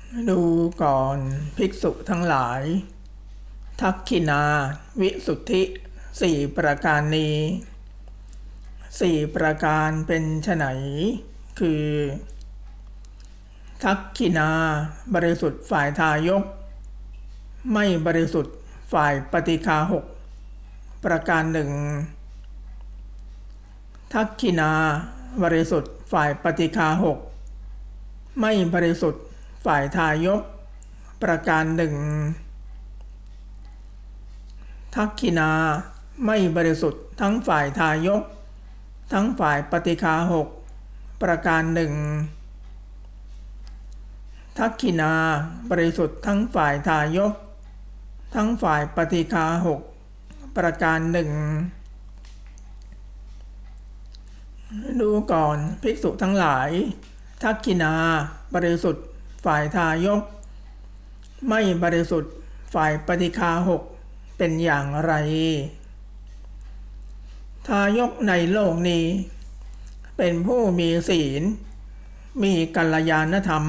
ดูก่อนภิกษุทั้งหลายทักขินาวิสุทธิสี่ประการนี้สี่ประการเป็นไฉนคือทักขินาบริสุทธิ์ฝ่ายทายกไม่บริสุทธิ์ฝ่ายปฏิฆาหกประการหนึ่งทักขินาบริสุทธิ์ฝ่ายปฏิฆาหกไม่บริสุทธิ์ฝ่ายทายกประการหนึ่งทักขินาไม่บริสุทธิ์ทั้งฝ่ายทายกทั้งฝ่ายปฏิฆาหกประการหนึ่งทักขินาบริสุทธิ์ทั้งฝ่ายทายกทั้งฝ่ายปฏิฆาหกประการหนึ่งดูก่อนภิกษุทั้งหลายทักขินาบริสุทธิ์ฝ่ายทายกไม่บริสุทธิ์ฝ่ายปฏิฆาหกเป็นอย่างไรทายกในโลกนี้เป็นผู้มีศีลมีกัลยาณธรรม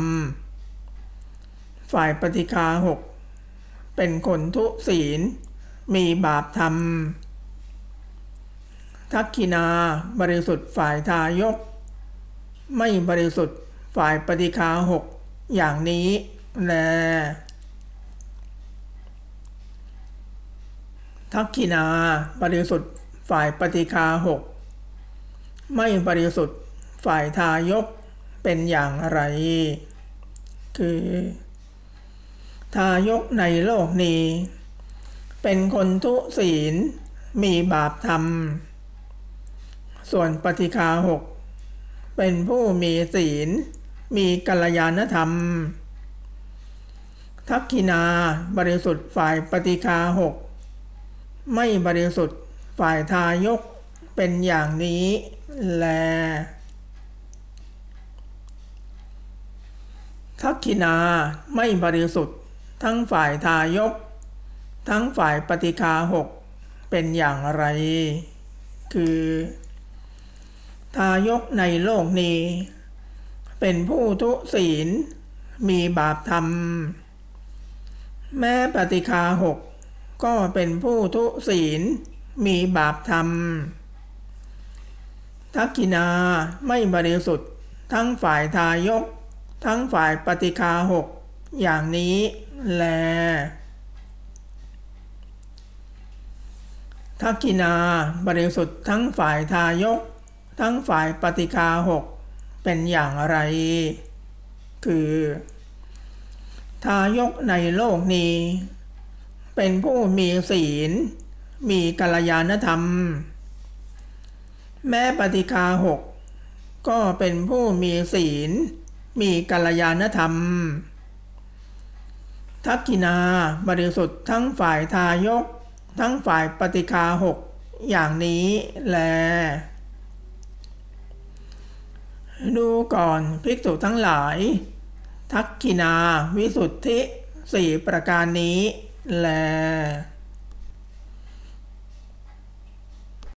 ฝ่ายปฏิฆาหกเป็นคนทุศีลมีบาปธรรมทักขินาบริสุทธิ์ฝ่ายทายกไม่บริสุทธิ์ฝ่ายปฏิฆาหกอย่างนี้แลทักขินาบริสุทธิ์ฝ่ายปฏิฆาหกไม่บริสุทธิ์ฝ่ายทายกเป็นอย่างไรคือทายกในโลกนี้เป็นคนทุศีลมีบาปธรรมส่วนปฏิฆาหกเป็นผู้มีศีลมีกัลยาณธรรมทักขินาบริสุทธิ์ฝ่ายปฏิฆาหกไม่บริสุทธิ์ฝ่ายทายกเป็นอย่างนี้แลทักขินาไม่บริสุทธิ์ทั้งฝ่ายทายกทั้งฝ่ายปฏิฆาหกเป็นอย่างไรคือทายกในโลกนี้เป็นผู้ทุศีลมีบาปธรรมแม้ปฏิฆาหกก็เป็นผู้ทุศีลมีบาปธรรมทักขินาไม่บริสุทธิ์ทั้งฝ่ายทายกทั้งฝ่ายปฏิฆาหกอย่างนี้แลทักขินาบริสุทธิ์ทั้งฝ่ายทายกทั้งฝ่ายปฏิฆาหกเป็นอย่างไรคือทายกในโลกนี้เป็นผู้มีศีลมีกัลยาณธรรมแม้ปฏิฆาหกก็เป็นผู้มีศีลมีกัลยาณธรรมทักขินาบริสุทธิ์ทั้งฝ่ายทายกทั้งฝ่ายปฏิฆาหกอย่างนี้แลดูก่อนภิกษุทั้งหลายทักขินาวิสุทธิสี่ประการนี้แล